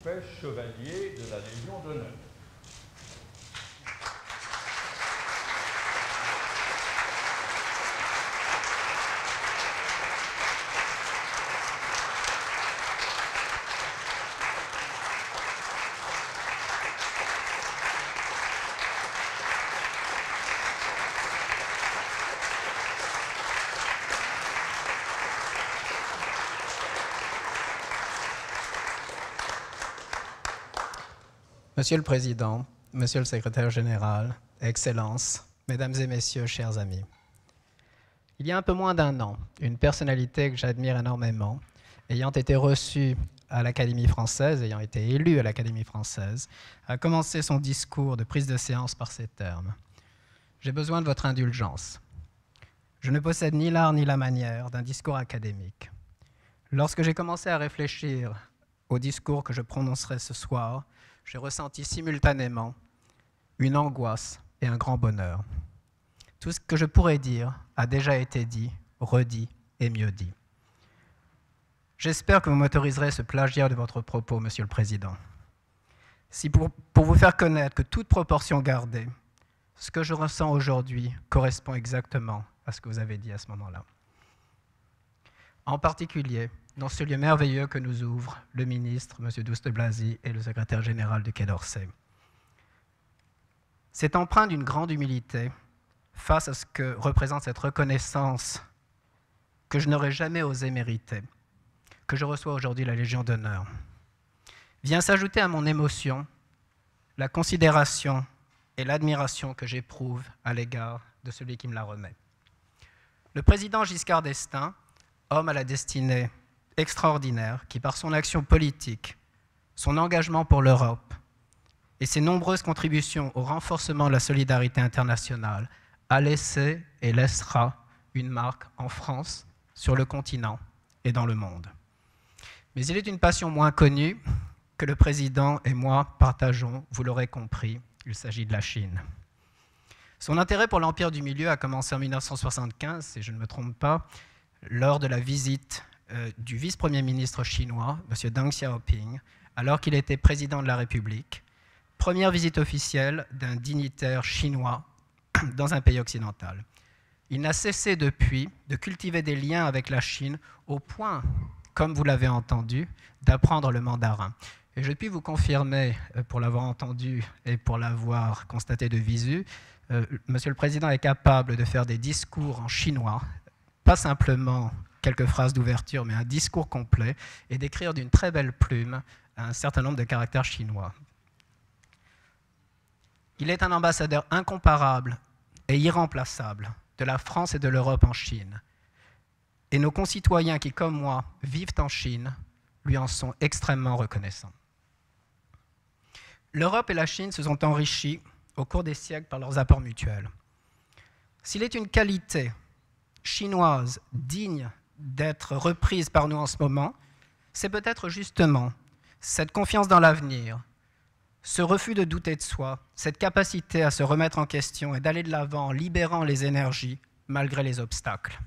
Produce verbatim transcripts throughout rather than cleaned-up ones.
fait chevalier de la Légion d'honneur. Monsieur le Président, Monsieur le Secrétaire général, Excellences, Mesdames et Messieurs, chers amis. Il y a un peu moins d'un an, une personnalité que j'admire énormément, ayant été reçue à l'Académie française, ayant été élue à l'Académie française, a commencé son discours de prise de séance par ces termes. J'ai besoin de votre indulgence. Je ne possède ni l'art ni la manière d'un discours académique. Lorsque j'ai commencé à réfléchir au discours que je prononcerai ce soir, j'ai ressenti simultanément une angoisse et un grand bonheur. Tout ce que je pourrais dire a déjà été dit, redit et mieux dit. J'espère que vous m'autoriserez ce plagiat de votre propos, Monsieur le Président. Si pour, pour vous faire connaître que toute proportion gardée, ce que je ressens aujourd'hui correspond exactement à ce que vous avez dit à ce moment-là. En particulier, dans ce lieu merveilleux que nous ouvrent le ministre, M. Douste-Blazy, et le secrétaire général du Quai d'Orsay. C'est empreint d'une grande humilité face à ce que représente cette reconnaissance que je n'aurais jamais osé mériter, que je reçois aujourd'hui la Légion d'honneur. Vient s'ajouter à mon émotion la considération et l'admiration que j'éprouve à l'égard de celui qui me la remet. Le président Giscard d'Estaing, homme à la destinée extraordinaire, qui par son action politique, son engagement pour l'Europe et ses nombreuses contributions au renforcement de la solidarité internationale, a laissé et laissera une marque en France, sur le continent et dans le monde. Mais il est une passion moins connue que le président et moi partageons, vous l'aurez compris, il s'agit de la Chine. Son intérêt pour l'Empire du Milieu a commencé en mille neuf cent soixante-quinze, si je ne me trompe pas, lors de la visite euh, du vice-premier ministre chinois, M. Deng Xiaoping, alors qu'il était président de la République, première visite officielle d'un dignitaire chinois dans un pays occidental. Il n'a cessé depuis de cultiver des liens avec la Chine au point, comme vous l'avez entendu, d'apprendre le mandarin. Et je puis vous confirmer, pour l'avoir entendu et pour l'avoir constaté de visu, euh, Monsieur le Président est capable de faire des discours en chinois, pas simplement quelques phrases d'ouverture, mais un discours complet, et d'écrire d'une très belle plume un certain nombre de caractères chinois. Il est un ambassadeur incomparable et irremplaçable de la France et de l'Europe en Chine. Et nos concitoyens qui, comme moi, vivent en Chine, lui en sont extrêmement reconnaissants. L'Europe et la Chine se sont enrichies au cours des siècles par leurs apports mutuels. S'il est une qualité chinoise digne d'être reprise par nous en ce moment, c'est peut-être justement cette confiance dans l'avenir, ce refus de douter de soi, cette capacité à se remettre en question et d'aller de l'avant en libérant les énergies malgré les obstacles.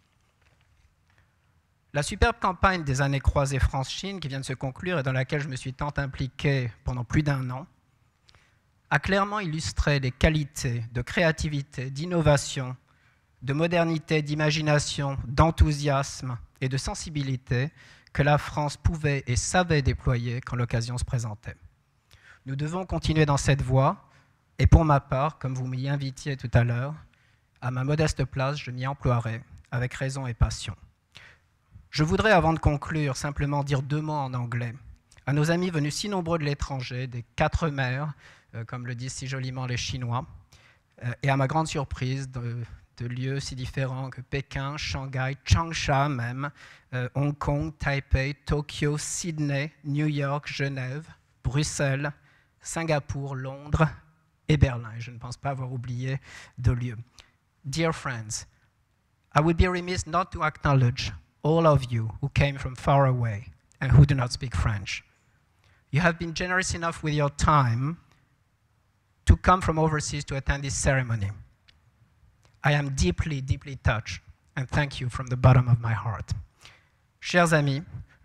La superbe campagne des années croisées France-Chine qui vient de se conclure et dans laquelle je me suis tant impliqué pendant plus d'un an a clairement illustré les qualités de créativité, d'innovation, de modernité, d'imagination, d'enthousiasme et de sensibilité que la France pouvait et savait déployer quand l'occasion se présentait. Nous devons continuer dans cette voie et pour ma part, comme vous m'y invitiez tout à l'heure, à ma modeste place, je m'y emploierai avec raison et passion. Je voudrais, avant de conclure, simplement dire deux mots en anglais à nos amis venus si nombreux de l'étranger, des quatre mers, euh, comme le disent si joliment les Chinois, euh, et à ma grande surprise, de, de lieux si différents que Pékin, Shanghai, Changsha même, euh, Hong Kong, Taipei, Tokyo, Sydney, New York, Genève, Bruxelles, Singapour, Londres et Berlin. Et je ne pense pas avoir oublié de lieux. Dear friends, I would be remiss not to acknowledge all of you who came from far away and who do not speak French. You have been generous enough with your time to come from overseas to attend this ceremony. I am deeply, deeply touched and thank you from the bottom of my heart. Chers amis,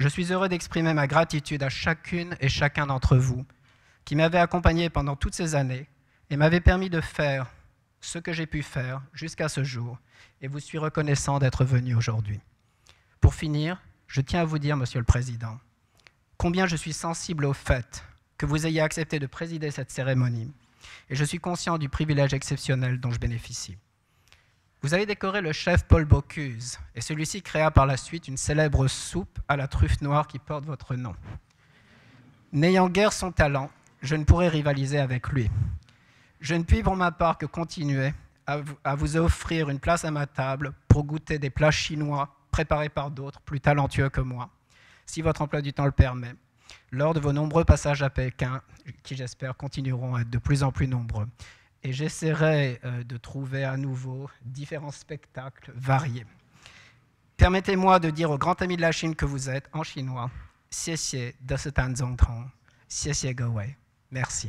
Je suis heureux d'exprimer ma gratitude à chacune et chacun d'entre vous qui m'avez accompagné pendant toutes ces années et m'avez permis de faire ce que j'ai pu faire jusqu'à ce jour, et vous suis reconnaissant d'être venu aujourd'hui. Pour finir, je tiens à vous dire, Monsieur le Président, combien je suis sensible au fait que vous ayez accepté de présider cette cérémonie, et je suis conscient du privilège exceptionnel dont je bénéficie. Vous avez décoré le chef Paul Bocuse, et celui-ci créa par la suite une célèbre soupe à la truffe noire qui porte votre nom. N'ayant guère son talent, je ne pourrais rivaliser avec lui. Je ne puis pour ma part que continuer à vous, à vous offrir une place à ma table pour goûter des plats chinois préparés par d'autres plus talentueux que moi, si votre emploi du temps le permet, lors de vos nombreux passages à Pékin, qui j'espère continueront à être de plus en plus nombreux. Et j'essaierai de trouver à nouveau différents spectacles variés. Permettez-moi de dire au grand ami de la Chine que vous êtes, en chinois, « Xie xie de ce tan zong tong, xie xie ge wei ». Merci.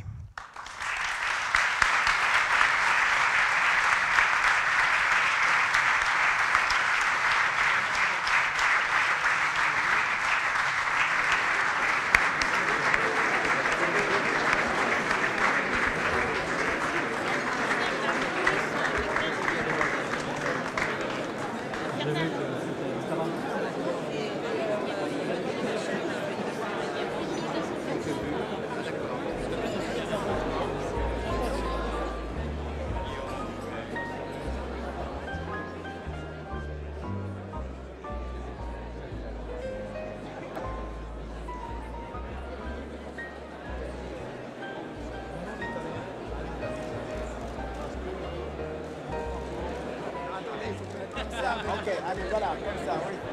Ok, allez, voilà, comme ça, oui.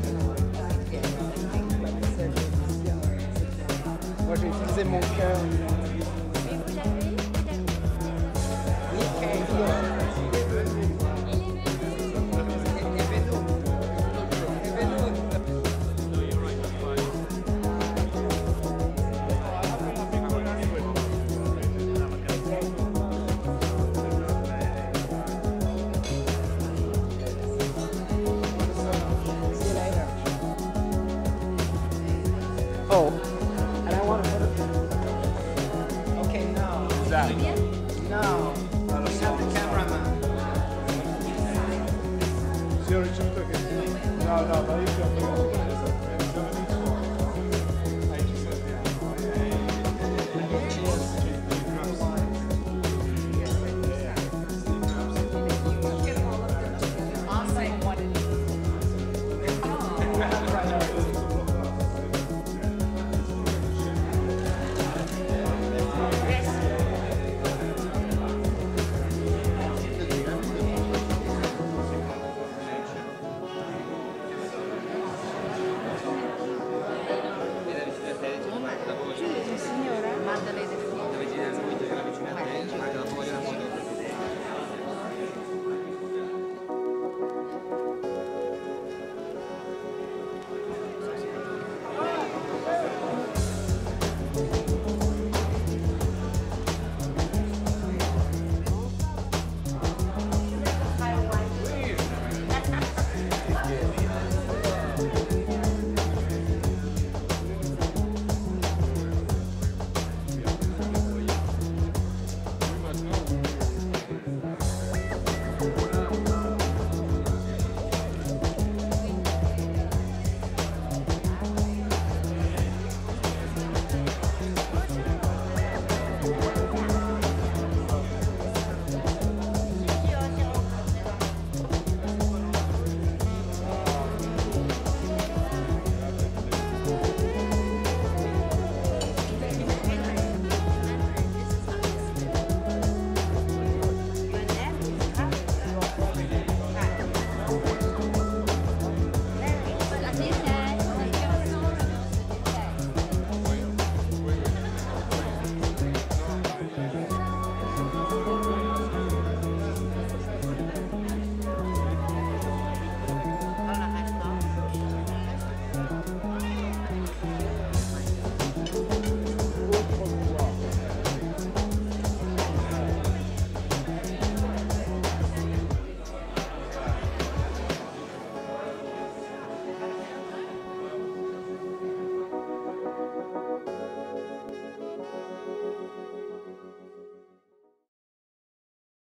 Moi j'ai utilisé mon cœur.